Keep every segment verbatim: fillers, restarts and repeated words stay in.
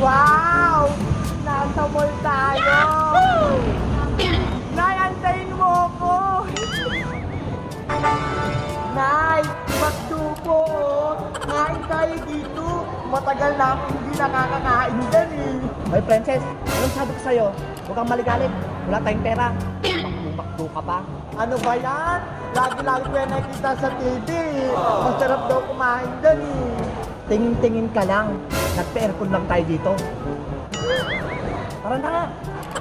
Wow! Nasa mall tayo! Nay, antayin mo ako! Nay, magtupo! Kain tayo dito! Matagal na akong hindi nakakakain din eh! Hoy, Princess, anong sabi ko sa'yo? Huwag kang maligalit. Wala tayong pera. Makdo ka pa. Ano ba yan? Lagi-lagi ko yan nakikita sa T V. Masarap daw kumain din eh. Tingin-tingin ka lang. Nagpa-aircon lang tayo dito. Tara na nga.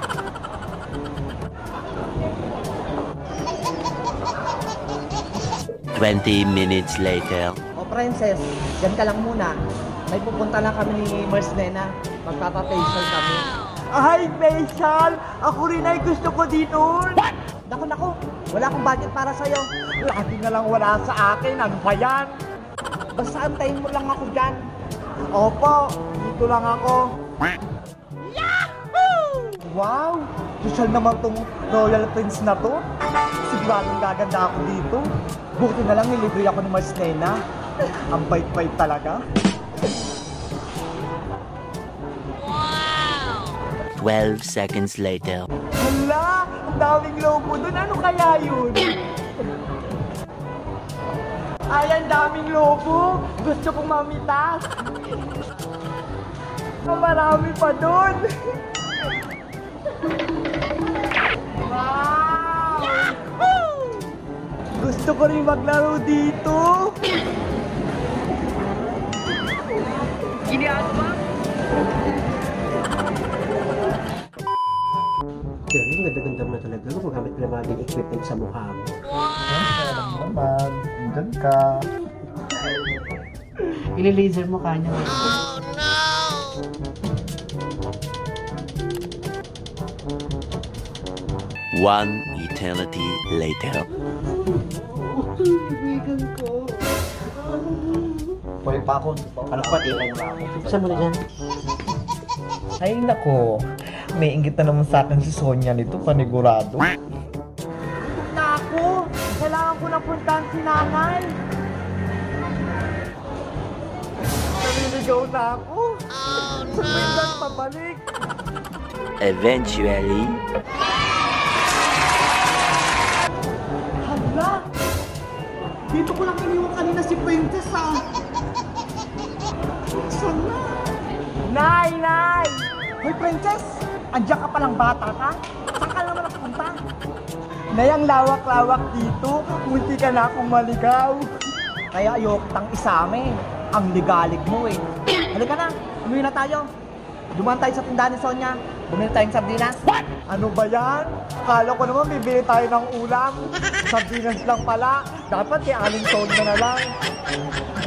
Twenty minutes later. O, Princess, dyan ka lang muna. May pupunta lang kami ni Mars Nena. Magpapa-facial kami. Ay, facial! Ako rin ay gusto ko dito. What? Naku, naku. Wala akong budget para sa'yo. Lagi na lang wala sa akin. Ano ba yan? Basta antayin mo lang ako dyan. Opo, dito lang ako. Wow! Social naman tong Royal Prince na to. Siguradong gaganda ako dito. Buti na lang nilibre ako ni Mars Nena. Ang bait-bait talaga. Twelve seconds later. Hala! Ang daming logo dun. Ano kaya yun? Ay, ang daming logo. Gusto kong mamitas. Marami pa dun. Wow! Gusto ko rin maglaro dito. Giniaan ba? Pero yung ganda-ganda mo na talaga. Ano magamit ka na mga equipment sa mukha mo? Wow! Naman, dyan ka. Ili-laser mo kanya. Oh no! One eternity later. Ibigan ko. Pwede pa ako. Anak pa, tingnan mo ako. Saan mo na dyan? Ay, nako. May inggit na naman sa akin si Sonia nito, panigurado. Naku! Kailangan ko na puntahan si nanay. Naliligaw na ako. Oh, no! Sa pabalik. Eventually. Hala! Dito ko lang iniwan kanina si Princess ah. Saan na? Nay! Nay! Hoy, Princess! Andiyan ka palang bata ka? Saan ka naman nakapunta? Nay, ang lawak-lawak dito. Munti ka na akong maligaw. Kaya ayok tang isame. Ang ligalig mo eh. Halika na, umuwi na tayo. Dumaan tayo sa tindahan ni Sonia. Bumili tayong sardinas. What? Ano ba yan? Akala ko naman bibili tayo ng ulam. Sardinas lang pala. Dapat kay Aling Sonia na lang.